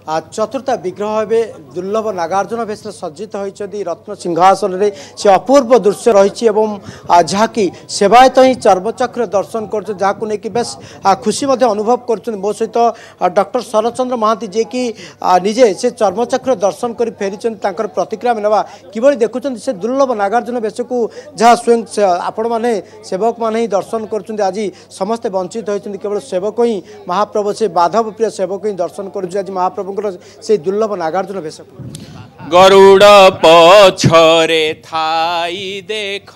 चतुर्थ विग्रह हे दुर्लभ नागार्जुन वेश सज्जित होती रत्न सिंहासन से अपूर्व दृश्य रही जहाँकि सेवायत ही चर्मचक्र दर्शन कर बेस खुशी अनुभव कर मो सहित डॉक्टर शरत चंद्र महांती जे कि निजे से चर्मचक्र दर्शन कर फेरी प्रतिक्रिया मिलवा किभली देखुं से दुर्लभ नागार्जुन वेश को जहाँ स्वयं आपण मैंने सेवक मैंने ही दर्शन कर आज समस्ते वंचित होती केवल सेवक ही महाप्रभु से बाधव प्रिय सेवक ही दर्शन कर महाप्रभु से दुर्लभ नागार्जुन वेश गरुड़ पछरे थाई देख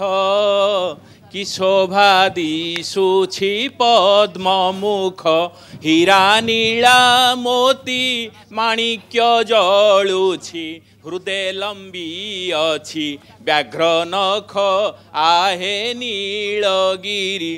कि शोभा दिशुछि पद्म मुख हीरा नीला मोती माणिक्य जलुछि हृदय लंबी अछि व्याघ्र नख आहे नीलगिरी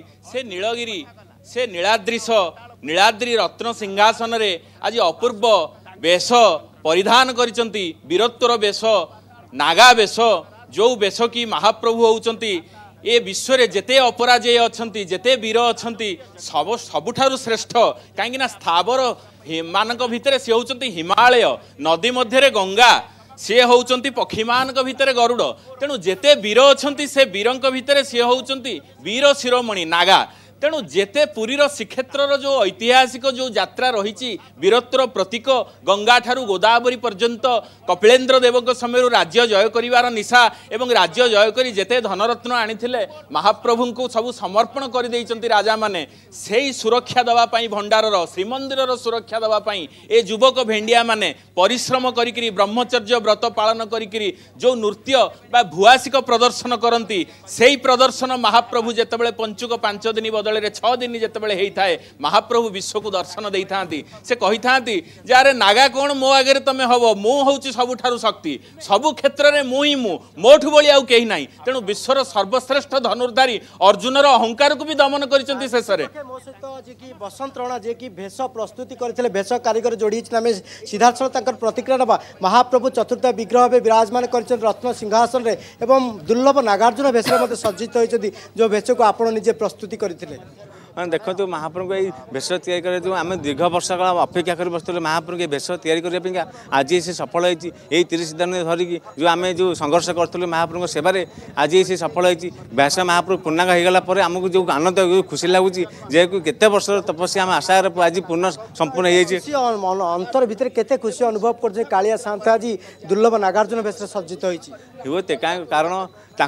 से नीलाद्रीश नीलाद्री रत्न सिंहासन रे आज अपूर्व वेश परिधान करिसंती वीरत्वर वेश नागा वेश जो वेश की महाप्रभु होउचंती ए विश्व रे जेते अपराजय अछंती जेते वीर अछंती सबुठारु श्रेष्ठ कहीं स्थावर मानक भितर से होउचंती हिमालय नदी मध्य रे गंगा सी होउचंती पक्षी मानक भितर गरुड़ तेणु जेते वीर अछंती से वीरंक भितर सी होउचंती वीर शिरोमणि नागा तेणु जेते पुरीर श्रीक्षेत्र जो ऐतिहासिक जो यात्रा रही वीरत्वर प्रतीक गंगा ठारू गोदावरी पर्यंत कपिलेन्द्र देव समय राज्य जय करिवार निशा एवं राज्य जय करी जेते धनरत्न आनिथिले महाप्रभु को सब समर्पण कर देइचंती राजा माने सेही सुरक्षा दवा पई भंडारर श्रीमंदिरर सुरक्षा दवा पई ए युवक भेंडिया माने परिश्रम करिकरी ब्रह्मचर्य व्रत पालन करिकरी जो नृत्य बा भुआसिक प्रदर्शन करती सेही प्रदर्शन महाप्रभु जेतेबेले पंचुक 5 दिन बदल 6 दिन जितेबाला होता है महाप्रभु विश्व को दर्शन दे था से कही था जे नागा कौन मो आगे तुम हम मु हूँ सबुठारु शक्ति सबु क्षेत्र में मुई मोठू भली आउ कहीं ना तेणु विश्वर सर्वश्रेष्ठ धनुर्धारी अर्जुनर अहंकार को भी दमन कर शेष में बसंत रणा जे कि भेष प्रस्तुति करते भेष कारीगर जोड़ी आम सीधा प्रतिक्रिया ना महाप्रभु चतुर्थ विग्रह विराजमान कर रत्न सिंहासन एवं दुर्लभ नागार्जुन भेष सज्जित होती जो भेष को आप निजे प्रस्तुति करते देखो महाप्रभु ये भेष या आम दीर्घ वर्ष काल अपेक्षा कर बसुँ महाप्रभु भेष या आज से सफल होती 30 दिन धरिकी जो आम जो संघर्ष करूँ महाप्रभु सेवार आज से सफल होती भेष महाप्रभु पूर्णांग होगला आमको जो आनंद खुशी लगुच जेहेतु केते वर्ष तपस्या आम आशा आज पूर्ण संपूर्ण हो अंतर भीतर केते खुशी अनुभव कर कालिया शांत आज दुर्लभ नागार्जुन भेष सज्जित होते कारण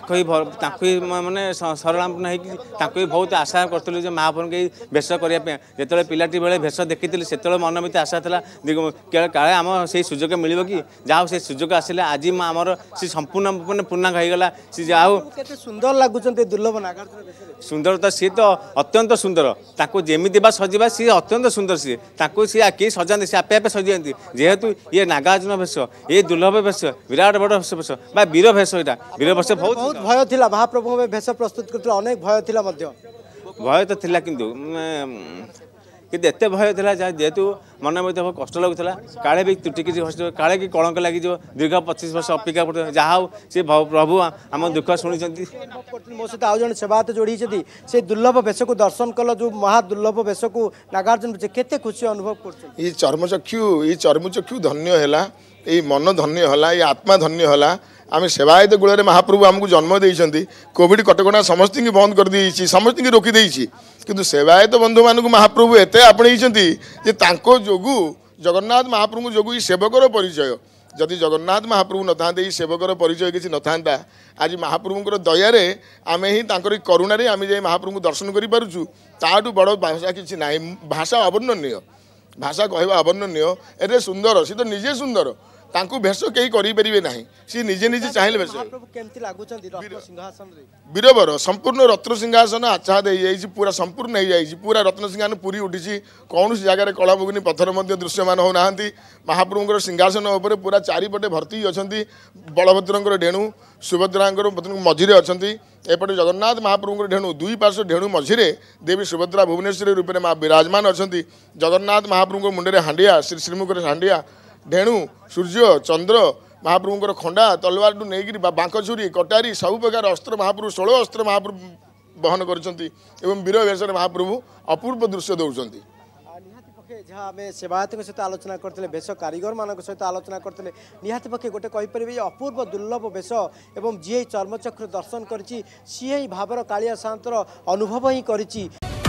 ही माने सरलापन होगी बहुत आशा करूँ जो महाप्रभु के भेष करने जो पिलाटी बेले भेष देखी से मन भर आशा था काले आम से सुजोग मिल कि जहाँ से सुजोग आसिले आज आमर सी संपूर्ण पूर्णांग होगला सी जाऊ सुंदर लगुच दुर्लभ नागार्जुन सुंदर तो सी तो अत्यंत सुंदर जमी सजा सी अत्यंत सुंदर सी सी किए सजाते सी आपे आपे सजाती जेहेतु ये नागार्जुन भेष ये दुर्लभ भेष विराट बड़ भेष बा वीर भेष यहाँ वीर भेष बहुत भय थिला महाप्रभु में भेष प्रस्तुत करते अनेक भय थिला भय तो थिला किंतु एत भय था जेहेतु मन में बहुत कष्ट लगुला काले भी त्रुटि किसी काले कि कलंक लगे दीर्घ 25 वर्ष अपेक्षा कर जहाँ सी प्रभु आम दुख शुणी मो सहित आउ जन सेवायत जोड़ी से दुर्लभ भेष को दर्शन कल जो महादुर्लभ भेष को नागार्जुन केते खुशी अनुभव कर चर्मचक्षु धन्य है ये मन धन्य है ये आत्मा धन्य है आम सेवायत कूल महाप्रभु आमको जन्म देती कोविड कटकणा समस्त बंद कर दी समस्त रोकीदे किंतु सेवायत बंधु मानक महाप्रभु एत आपणई जोगु जगन्नाथ महाप्रभु जोगु सेवकर परिचय जदि जगन्नाथ महाप्रभु न था सेवकर परिचय किसी न था आज महाप्रभुर दयार आम ही करुणार आम जाए महाप्रभु दर्शन करूँ बड़ भाषा किसी ना भाषा अवर्णनीय भाषा कहवा अवर्णनीय एरे सुंदर सी तो निजे सुंदर तांकु भेष कहीं करें ना सी निजे निजे चाहिए भेष वीरवर संपूर्ण रत्न सिंहासन आच्छाद हो पूरा संपूर्ण हो जाए पूरा रत्न सिंहासन पूरी उठी कौन जगह कलामुगुनी पत्थर दृश्यमान होना महाप्रभुर सिंहासन उपर पूरा चारिपटे भर्ती अच्छा बलभद्र ढेणु सुभद्रा मझीरे अच्छा एपटे जगन्नाथ महाप्रभुर ढेणु दुई पार्श्व ढेणु मझीरे देवी सुभद्रा भुवनेश्वरी रूप में विराजमान अच्छा जगन्नाथ महाप्रभु मुंडे हांडिया श्रीमुख हांडिया ढेणु सूर्य चंद्र महाप्रभुर खंडा तलवार टू नहीं बांक छुरी कटारी सब प्रकार अस्त्र महाप्रभु 16 अस्त्र महाप्रभु बहन कर वीर वेश महाप्रभु अपूर्व दृश्य दौरान जहाँ आम सेवायत सहित आलोचना करते बेश कारीगर मान सहित आलोचना करते निहाती पक्षे गोटे कहीपर अपूर्व दुर्लभ बेश एवं जी चर्मचक्र दर्शन कर भावर कालिया सातर अनुभव ही कर